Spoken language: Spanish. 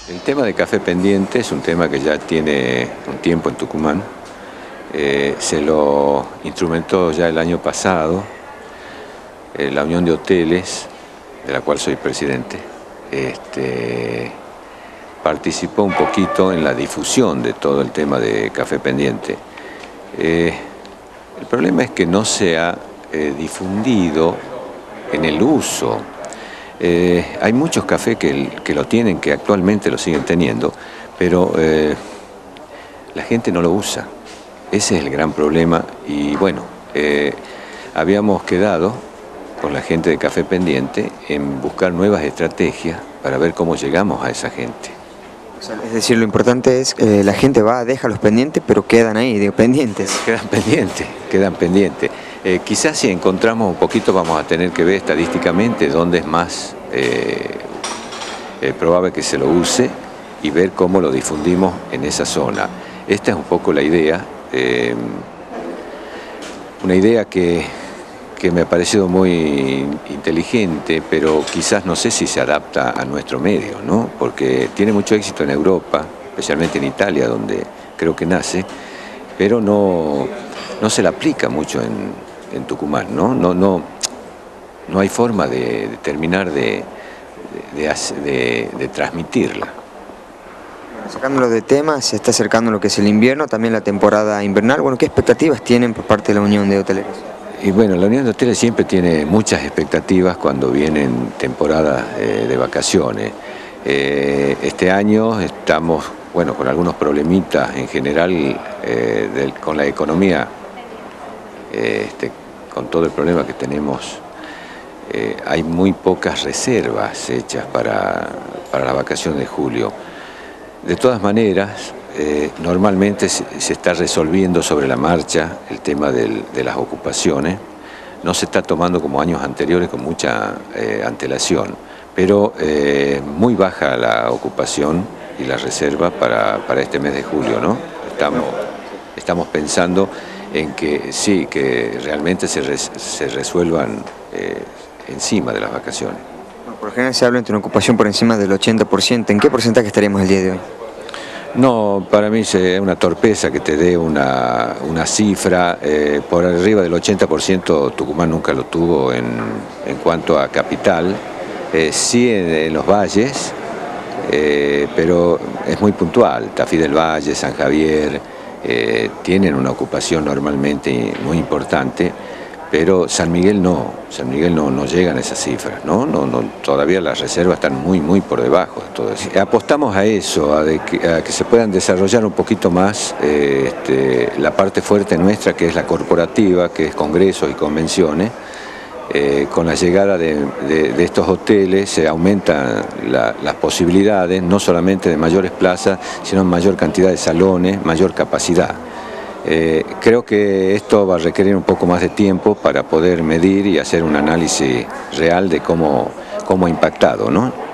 El tema de café pendiente es un tema que ya tiene un tiempo en Tucumán. Se lo instrumentó ya el año pasado la Unión de Hoteles, de la cual soy presidente. Participó un poquito en la difusión de todo el tema de café pendiente. El problema es que no se ha difundido en el uso. Hay muchos cafés que lo tienen, que actualmente lo siguen teniendo, pero la gente no lo usa. Ese es el gran problema y bueno, habíamos quedado con la gente de Café Pendiente en buscar nuevas estrategias para ver cómo llegamos a esa gente. Es decir, lo importante es que la gente va, deja los pendientes, pero quedan ahí, de pendientes. Quedan pendientes. Quizás si encontramos un poquito vamos a tener que ver estadísticamente dónde es más probable que se lo use y ver cómo lo difundimos en esa zona. Esta es un poco la idea, una idea que me ha parecido muy inteligente, pero quizás no sé si se adapta a nuestro medio, ¿no? Porque tiene mucho éxito en Europa, especialmente en Italia, donde creo que nace, pero no se la aplica mucho en Tucumán, ¿no? No hay forma de terminar de transmitirla. Bueno, sacándolo de tema, se está acercando lo que es el invierno, también la temporada invernal. Bueno, ¿qué expectativas tienen por parte de la Unión de Hoteleros? Y bueno, la Unión de Hoteles siempre tiene muchas expectativas cuando vienen temporadas de vacaciones. Este año estamos, bueno, con algunos problemitas en general con la economía, con todo el problema que tenemos. Hay muy pocas reservas hechas para la vacación de julio. De todas maneras, normalmente se está resolviendo sobre la marcha el tema de las ocupaciones. No se está tomando como años anteriores con mucha antelación, pero muy baja la ocupación y la reserva para este mes de julio, ¿no? Estamos pensando en que sí, que realmente se resuelvan encima de las vacaciones. Bueno, por lo general se habla entre una ocupación por encima del 80%. ¿En qué porcentaje estaríamos el día de hoy? No, para mí es una torpeza que te dé una cifra. Por arriba del 80% Tucumán nunca lo tuvo en cuanto a capital. Sí en los valles, pero es muy puntual. Tafí del Valle, San Javier, tienen una ocupación normalmente muy importante, pero San Miguel no llegan a esas cifras, ¿no? Todavía las reservas están muy por debajo de todo eso. Apostamos a eso, a que se puedan desarrollar un poquito más la parte fuerte nuestra, que es la corporativa, que es congresos y convenciones. Con la llegada de estos hoteles se aumentan las posibilidades, no solamente de mayores plazas, sino mayor cantidad de salones, mayor capacidad. Creo que esto va a requerir un poco más de tiempo para poder medir y hacer un análisis real de cómo ha impactado, ¿no?